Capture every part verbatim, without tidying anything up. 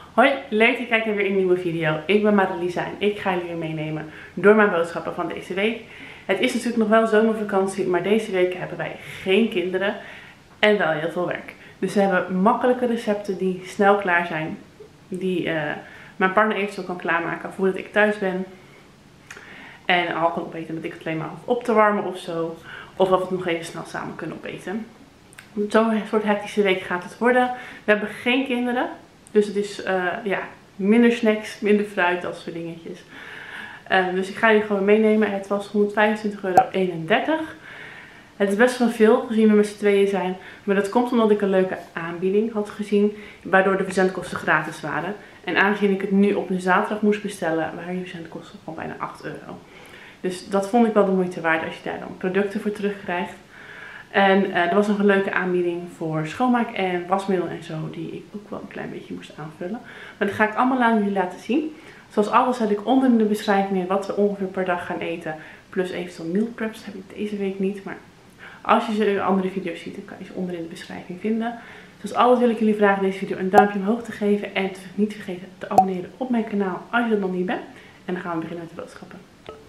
Hoi, leuk dat je kijkt naar weer een nieuwe video. Ik ben Marilisa en ik ga jullie weer meenemen door mijn boodschappen van deze week. Het is natuurlijk nog wel zomervakantie, maar deze week hebben wij geen kinderen en wel heel veel werk. Dus we hebben makkelijke recepten die snel klaar zijn, die uh, mijn partner eventueel kan klaarmaken voordat ik thuis ben. En al kan opeten dat ik het alleen maar hoef op te warmen of zo. Of dat we het nog even snel samen kunnen opeten. Zo'n soort hectische week gaat het worden. We hebben geen kinderen. Dus het is uh, ja, minder snacks, minder fruit, dat soort dingetjes. Uh, dus ik ga jullie gewoon meenemen. Het was honderdvijfentwintig euro eenendertig. Het is best wel veel gezien we met z'n tweeën zijn. Maar dat komt omdat ik een leuke aanbieding had gezien. Waardoor de verzendkosten gratis waren. En aangezien ik het nu op een zaterdag moest bestellen, waren die verzendkosten van bijna acht euro. Dus dat vond ik wel de moeite waard als je daar dan producten voor terugkrijgt. En uh, er was nog een leuke aanbieding voor schoonmaak en wasmiddel en zo, die ik ook wel een klein beetje moest aanvullen. Maar dat ga ik allemaal aan jullie laten zien. Zoals alles zet ik onder in de beschrijving wat we ongeveer per dag gaan eten. Plus eventueel meal preps, dat heb ik deze week niet. Maar als je ze in andere video's ziet, dan kan je ze onder in de beschrijving vinden. Zoals alles wil ik jullie vragen deze video een duimpje omhoog te geven. En niet vergeten te abonneren op mijn kanaal als je dat nog niet bent. En dan gaan we beginnen met de boodschappen.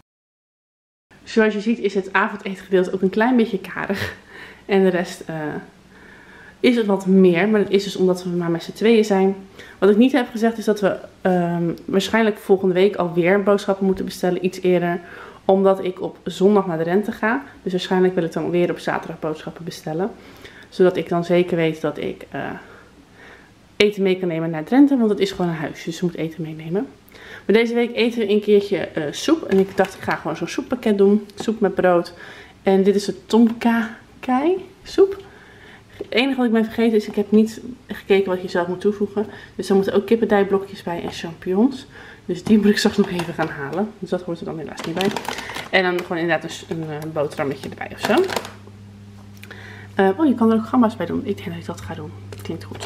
Zoals je ziet is het avondetengedeelte ook een klein beetje karig. En de rest uh, is het wat meer. Maar dat is dus omdat we maar met z'n tweeën zijn. Wat ik niet heb gezegd is dat we um, waarschijnlijk volgende week alweer boodschappen moeten bestellen. Iets eerder. Omdat ik op zondag naar de rente ga. Dus waarschijnlijk wil ik dan weer op zaterdag boodschappen bestellen. Zodat ik dan zeker weet dat ik uh, eten mee kan nemen naar Drenthe. Want het is gewoon een huis. Dus je moet eten meenemen. Maar deze week eten we een keertje uh, soep. En ik dacht ik ga gewoon zo'n soeppakket doen. Soep met brood. En dit is de tom kha gai soep. Het enige wat ik ben vergeten is, ik heb niet gekeken wat je zelf moet toevoegen. Dus er moeten ook kippendijblokjes bij en champignons. Dus die moet ik straks nog even gaan halen. Dus dat hoort er dan helaas niet bij. En dan gewoon inderdaad een, een boterhammetje erbij of zo. Uh, oh, je kan er ook gamba's bij doen. Ik denk dat ik dat ga doen. Dat klinkt goed.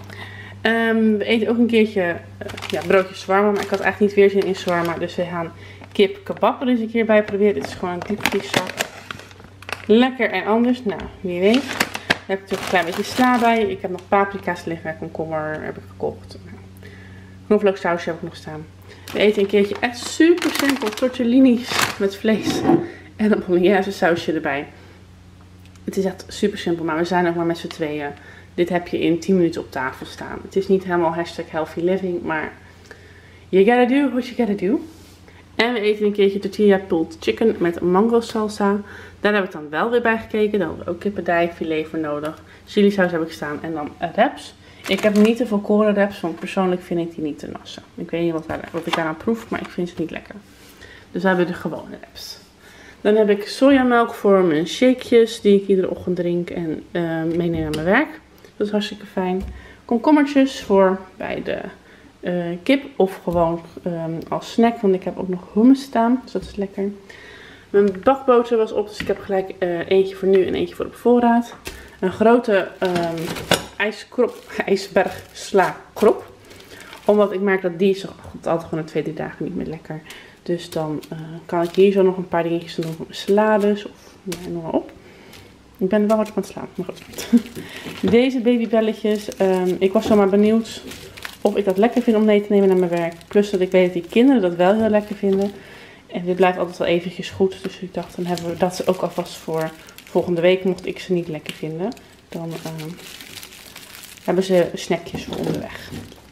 Um, we eten ook een keertje uh, ja, broodjes shawarma. Maar ik had eigenlijk niet weer zin in shawarma. Dus we gaan kip kebab er eens een keer bij proberen. Dit is gewoon een diepvrieszak. Lekker en anders. Nou, wie weet. Daar heb ik natuurlijk een klein beetje sla bij. Ik heb nog paprika's liggen. Komkommer heb ik gekocht. Knoflooksausje heb ik nog staan. We eten een keertje echt super simpel tortellini's met vlees. En een bolognese sausje erbij. Het is echt super simpel. Maar we zijn ook maar met z'n tweeën. Dit heb je in tien minuten op tafel staan. Het is niet helemaal hashtag healthy living. Maar you gotta do what you gotta do. En we eten een keertje tortilla pulled chicken met mango salsa. Daar heb ik dan wel weer bij gekeken. Daar hebben we ook kippendij, filet voor nodig. Chili saus heb ik staan. En dan wraps. Ik heb niet de volkoren wraps, want persoonlijk vind ik die niet te nassen. Ik weet niet wat, daar, wat ik daaraan proef, maar ik vind ze niet lekker. Dus we hebben de gewone wraps. Dan heb ik sojamelk voor mijn shakejes die ik iedere ochtend drink en uh, meeneem naar mijn werk. Dat is hartstikke fijn. Komkommertjes voor bij de uh, kip of gewoon um, als snack, want ik heb ook nog hummus staan, dus dat is lekker. Mijn bakboter was op, dus ik heb gelijk uh, eentje voor nu en eentje voor op voorraad. Een grote um, ijskrop, ijsberg sla krop. Omdat ik merk dat die is altijd gewoon een twee, drie dagen niet meer lekker. Dus dan uh, kan ik hier zo nog een paar dingetjes doen voor mijn salades of ja, noem maar op. Ik ben wel hard op aan het slaan, maar goed. Deze babybelletjes. Um, ik was zomaar benieuwd of ik dat lekker vind om mee te nemen naar mijn werk. Plus dat ik weet dat die kinderen dat wel heel lekker vinden. En dit blijft altijd wel eventjes goed. Dus ik dacht, dan hebben we dat ook alvast voor volgende week. Mocht ik ze niet lekker vinden, dan uh, hebben ze snackjes voor onderweg.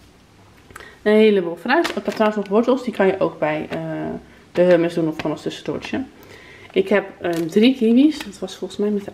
Een heleboel fruit. Ik heb trouwens nog wortels. Die kan je ook bij uh, de hummus doen of gewoon als tussendoortje. Ik heb uh, drie kiwis. Dat was volgens mij met de...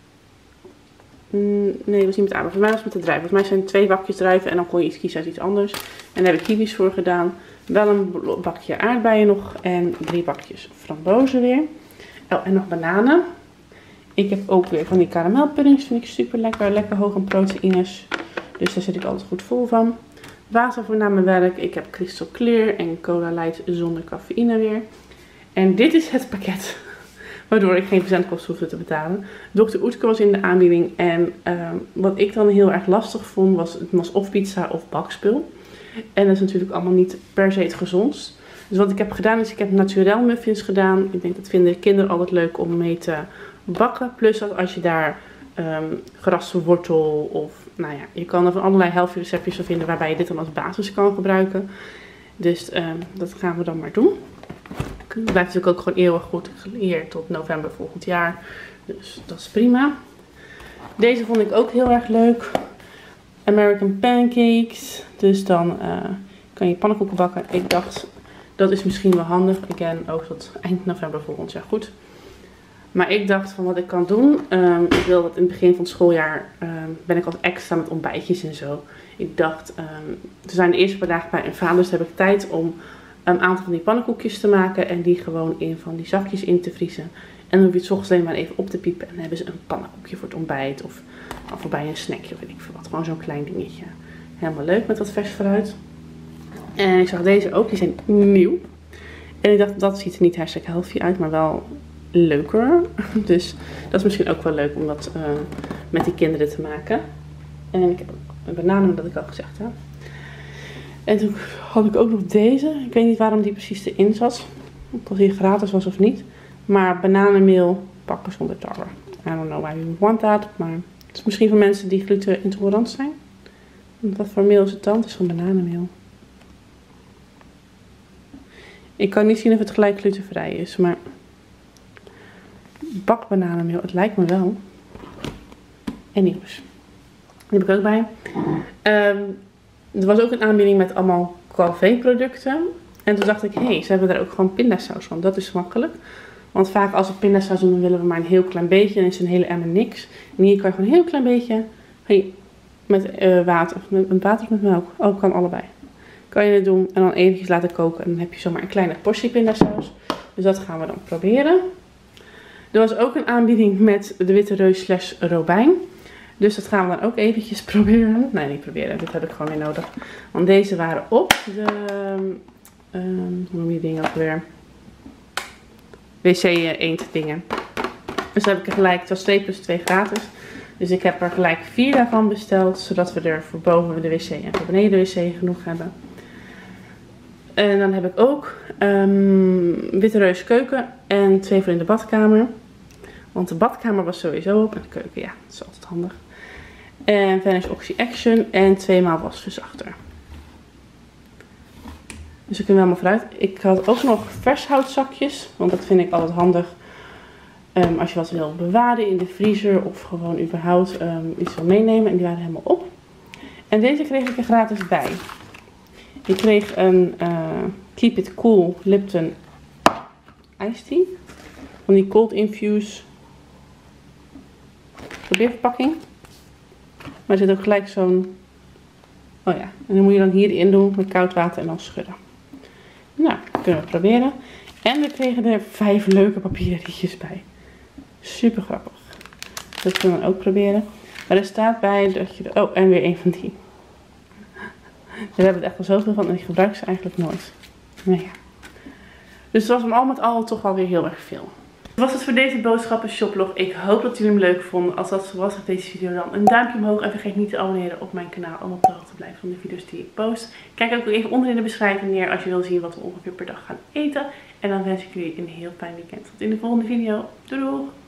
Mm, nee, dat was niet met de aardappel. Voor mij was het met de druiven. Volgens mij zijn twee bakjes druiven en dan kon je iets kiezen uit iets anders. En daar heb ik kiwis voor gedaan. Wel een bakje aardbeien nog en drie bakjes frambozen weer. Oh, en nog bananen. Ik heb ook weer van die karamelpuddings. Vind ik super lekker. Lekker hoog in proteïnes. Dus daar zit ik altijd goed vol van. Water voor na mijn werk. Ik heb Crystal Clear en Cola Light zonder cafeïne weer. En dit is het pakket waardoor ik geen verzendkosten hoefde te betalen. dokter Oetker was in de aanbieding. En uh, wat ik dan heel erg lastig vond was het was of pizza of bakspul. En dat is natuurlijk allemaal niet per se het gezondst. Dus wat ik heb gedaan is ik heb naturel muffins gedaan. Ik denk dat vinden kinderen altijd leuk om mee te bakken. Plus dat als je daar um, geraste wortel. Of nou ja, je kan er van allerlei healthy receptjes van vinden waarbij je dit dan als basis kan gebruiken. Dus um, dat gaan we dan maar doen. Het blijft natuurlijk ook gewoon eeuwig goed geleerd tot november volgend jaar. Dus dat is prima. Deze vond ik ook heel erg leuk. American Pancakes. Dus dan uh, kan je pannenkoeken bakken. Ik dacht, dat is misschien wel handig. Again, ook tot eind november volgend jaar goed. Maar ik dacht van wat ik kan doen. Um, ik wil dat in het begin van het schooljaar um, ben ik wat extra met ontbijtjes en zo. Ik dacht, um, we zijn de eerste paar dagen bij een vader, dus heb ik tijd om een aantal van die pannenkoekjes te maken. En die gewoon in van die zakjes in te vriezen. En dan hoef je het 's ochtends alleen maar even op te piepen. En dan hebben ze een pannenkoekje voor het ontbijt. Of, of voorbij een snackje, weet ik veel wat. Gewoon zo'n klein dingetje. Helemaal leuk met wat vers fruit. En ik zag deze ook, die zijn nieuw. En ik dacht, dat ziet er niet hartstikke healthy uit, maar wel leuker. Dus dat is misschien ook wel leuk om dat uh, met die kinderen te maken. En ik heb ook een banaan, dat ik al gezegd heb. En toen had ik ook nog deze. Ik weet niet waarom die precies erin zat. Of die gratis was of niet. Maar bananenmeel pakken zonder tarwe. I don't know why you want that. Maar het is misschien voor mensen die gluten intolerant zijn. Wat voor meel is het dan? Het is van bananenmeel. Ik kan niet zien of het gelijk glutenvrij is. Maar bakbananenmeel, het lijkt me wel. En nieuws. Die heb ik ook bij. Um, er was ook een aanbieding met allemaal Calvé producten. En toen dacht ik, hé, hey, ze hebben daar ook gewoon pindasaus van. Dat is makkelijk. Want vaak als we pindasaus doen, dan willen we maar een heel klein beetje. En is een hele emmer niks. En hier kan je gewoon een heel klein beetje. Hey, met uh, water. Met, met water of met melk. Ook kan allebei. Kan je het doen en dan eventjes laten koken. En dan heb je zomaar een kleine portie pindasaus. Dus dat gaan we dan proberen. Er was ook een aanbieding met de Witte Reus slash Robijn. Dus dat gaan we dan ook eventjes proberen. Nee, niet proberen. Dit heb ik gewoon weer nodig. Want deze waren op de... Um, hoe noem je die dingen ook weer? W C eend dingen. Dus dan heb ik er gelijk, het was twee plus twee gratis. Dus ik heb er gelijk vier daarvan besteld. Zodat we er voor boven de wc en voor beneden de wc genoeg hebben. En dan heb ik ook um, Witte Reus keuken en twee voor in de badkamer. Want de badkamer was sowieso op en de keuken, ja, dat is altijd handig. En Vanish Oxy Action en tweemaal wasverzachter. Dus ik ben wel maar vooruit. Ik had ook nog vershoutzakjes, want dat vind ik altijd handig. Um, als je wat wil bewaren in de vriezer of gewoon überhaupt um, iets wil meenemen. En die waren helemaal op. En deze kreeg ik er gratis bij. Ik kreeg een uh, Keep It Cool Lipton Iced Tea. Van die Cold Infuse probeerverpakking. Maar er zit ook gelijk zo'n... Oh ja, en dan moet je dan hierin doen met koud water en dan schudden. Nou, dat kunnen we proberen. En we kregen er vijf leuke papieren rietjes bij. Super grappig. Dat kunnen we ook proberen. Maar er staat bij dat je... Oh, en weer een van die. We hebben er echt al zoveel van en ik gebruik ze eigenlijk nooit. Nou ja. Dus het was hem al met al toch wel weer heel erg veel. Dat was het voor deze boodschappen shoplog. Ik hoop dat jullie hem leuk vonden. Als dat zo was, geef deze video dan een duimpje omhoog. En vergeet niet te abonneren op mijn kanaal om op de hoogte te blijven van de video's die ik post. Kijk ook even onder in de beschrijving neer als je wil zien wat we ongeveer per dag gaan eten. En dan wens ik jullie een heel fijn weekend. Tot in de volgende video. Doei doei!